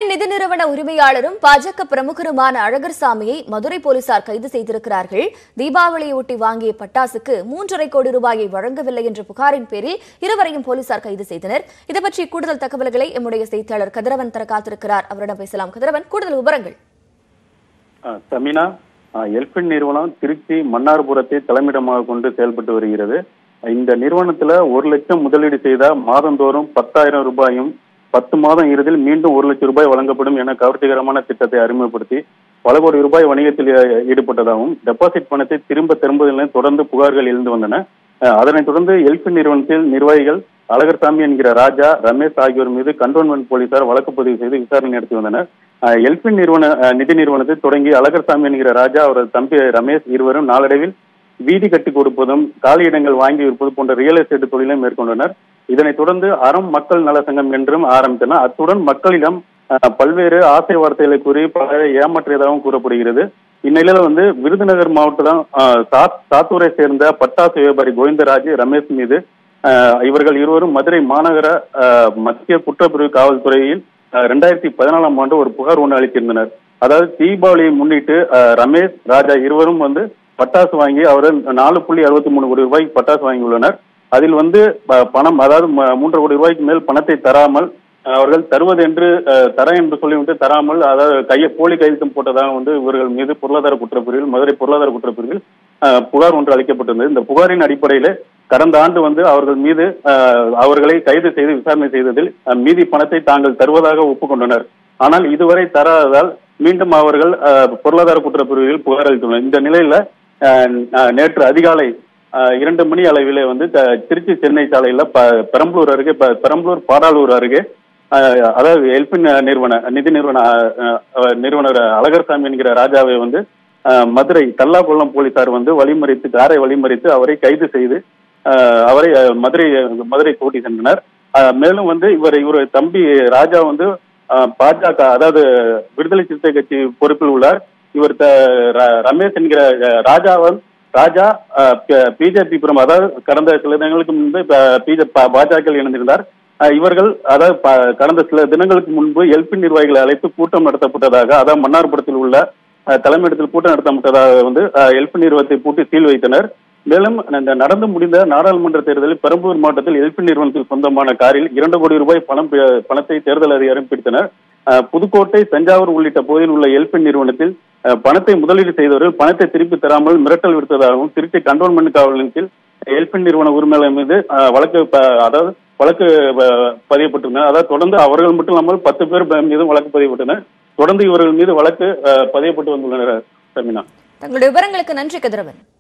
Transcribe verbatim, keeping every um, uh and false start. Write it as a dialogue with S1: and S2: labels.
S1: எல்பின் நிதி நிறுவன உரிமையாளரும் பாஜக பிரமுகருமான அழகர்சாமியை மதுரை போலீசார் கைது செய்திருக்கிறார்கள். தீபாவளியொட்டி வாங்கிய பட்டாசுக்கு மூன்றரை கோடி ரூபாயை வழங்கவில்லை என்ற புகாரின் பேரில் இருவரையும் போலீசார் கைது செய்தனர். இது பற்றி கூடுதல் தகவல்களை எம்முடைய செய்தியாளர் கதிரவன் தர காத்திருக்கிறார். அவரிடம் பேசலாம். கதிரவன், கூடுதல் விவரங்கள்.
S2: தமிழா எல்பின் நிறுவனம் திருச்சி மன்னார்புரத்தை தலைமையிடமாக கொண்டு செயல்பட்டு வருகிறது. இந்த நிறுவனத்துல ஒரு லட்சம் முதலீடு செய்த மாதந்தோறும் பத்தாயிரம் ரூபாயும் பத்து மாதம் இறுதியில் மீண்டும் ஒரு லட்சம் ரூபாய் வழங்கப்படும் என கவர்ச்சிகரமான திட்டத்தை அறிமுகப்படுத்தி பல கோடி ரூபாய் வணிகத்தில் ஈடுபட்டதாகவும் டெபாசிட் பணத்தை திரும்ப திரும்புவதில் தொடர்ந்து புகார்கள் எழுந்து வந்தன. அதனைத் தொடர்ந்து எல்பின் நிறுவனத்தில் நிர்வாகிகள் அழகர்சாமி என்கிற ராஜா, ரமேஷ் ஆகியோர் மீது கண்டோன்மெண்ட் போலீசார் வழக்கு பதிவு செய்து விசாரணை நடத்தி வந்தனர். எல்பின் நிறுவன நிதி நிறுவனத்தை தொடங்கி அழகர்சாமி என்கிற ராஜா, அவரது தம்பி ரமேஷ் இருவரும் நாளடைவில் வீதி கட்டி கொடுப்பதும் காலியிடங்கள் வாங்கி விற்பது போன்ற ரியல் எஸ்டேட் தொழிலை மேற்கொண்டனர். இதனைத் தொடர்ந்து அறம் மக்கள் நல சங்கம் என்றும் ஆரம்பித்தனர். அத்துடன் மக்களிடம் பல்வேறு ஆசை வார்த்தைகளை கூறி பல ஏமாற்றியதாகவும் கூறப்படுகிறது. இந்நிலையில வந்து விருதுநகர் மாவட்டம் சாத்தூரை சேர்ந்த பட்டாசு வியாபாரி கோவிந்தராஜ், ரமேஷ் மீது இவர்கள் இருவரும் மதுரை மாநகர மத்திய குற்றப்பிரிவு காவல்துறையில் இரண்டாயிரத்தி பதினாலாம் ஆண்டு ஒரு புகார் ஒன்று அளித்திருந்தனர். அதாவது தீபாவளியை முன்னிட்டு ரமேஷ், ராஜா இருவரும் வந்து பட்டாசு வாங்கி அவர்கள் நாலு புள்ளி அறுபத்தி மூணு கோடி ரூபாய்க்கு பட்டாசு வாங்கியுள்ளனர். அதில் வந்து பணம், அதாவது மூன்று கோடி ரூபாய்க்கு மேல் பணத்தை தராமல் அவர்கள் தருவது என்று தர என்று சொல்லிவிட்டு தராமல், அதாவது கையை போலி கையெழுத்தம் போட்டதாக வந்து இவர்கள் மீது பொருளாதார குற்றப்பிரிவில் மதுரை பொருளாதார குற்றப்பிரிவில் புகார் ஒன்று அளிக்கப்பட்டிருந்தது. இந்த புகாரின் அடிப்படையில் கடந்த ஆண்டு வந்து அவர்கள் மீது அவர்களை கைது செய்து விசாரணை செய்ததில் மீதி பணத்தை தாங்கள் தருவதாக ஒப்புக்கொண்டனர். ஆனால் இதுவரை தராததால் மீண்டும் அவர்கள் பொருளாதார குற்றப்பிரிவில் புகார் அளித்துள்ளனர். இந்த நிலையில நேற்று அதிகாலை இரண்டு மணி அளவிலே வந்து திருச்சி சென்னை சாலையில பெரம்பலூர் அருகே பெரம்பலூர் பாடாலூர் அருகே அதாவது எல்பின் நிறுவன நிதி நிறுவன நிறுவனர் அழகர்சாமி என்கிற ராஜாவை வந்து மதுரை தல்லாக்குளம் போலீசார் வந்து வழிமறித்து காரை வழிமறித்து அவரை கைது செய்து அவரை மதுரை மதுரை கூட்டி சென்றனர். மேலும் வந்து இவர் இவர் தம்பி ராஜா வந்து பாஜக, அதாவது விடுதலை சிறுத்தை கட்சி பொறுப்பில் உள்ளார். இவர் ரமேஷ் என்கிற ராஜாவன் ராஜா பிஜேபி புறம், அதாவது கடந்த சில தினங்களுக்கு முன்பு பாஜக இணைந்திருந்தார். இவர்கள் அதாவது கடந்த சில தினங்களுக்கு முன்பு எல்பின் நிர்வாகிகளை அழைத்து கூட்டம் நடத்தப்பட்டதாக, அதாவது மன்னார்புரத்தில் உள்ள தலைமையிடத்தில் கூட்டம் நடத்தப்பட்டதாக வந்து எல்பின் நிறுவனத்தை பூட்டி சீல் வைத்தனர். மேலும் இந்த நடந்து முடிந்த நாடாளுமன்ற தேர்தலில் பெரம்பலூர் மாவட்டத்தில் எல்பின் நிறுவனத்தில் சொந்தமான காரில் இரண்டு கோடி ரூபாய் பணம் பணத்தை தேர்தல் அதிகாரி பிடித்தனர். புதுக்கோட்டை, தஞ்சாவூர் உள்ளிட்ட பகுதியில் உள்ள எல்பின் நிறுவனத்தில் பணத்தை முதலீடு செய்தவர்கள் பணத்தை திருப்பி தராமல் மிரட்டல் விடுத்ததாகவும் திருச்சி கண்டோன்மெண்ட் காவல் நிலையத்தில் எல்பின் நிறுவன உரிமையாளர் மீது வழக்கு அதாவது வழக்கு பதியப்பட்டிருந்தனர். அதாவது தொடர்ந்து அவர்கள் மட்டும் இல்லாமல் பத்து பேர் மீதும் வழக்கு பதியப்பட்டனர். தொடர்ந்து இவர்கள் மீது வழக்கு பதியப்பட்டு வந்துள்ளனர். தமிழா,
S1: தங்களுடைய விவரங்களுக்கு நன்றி கதிரவன்.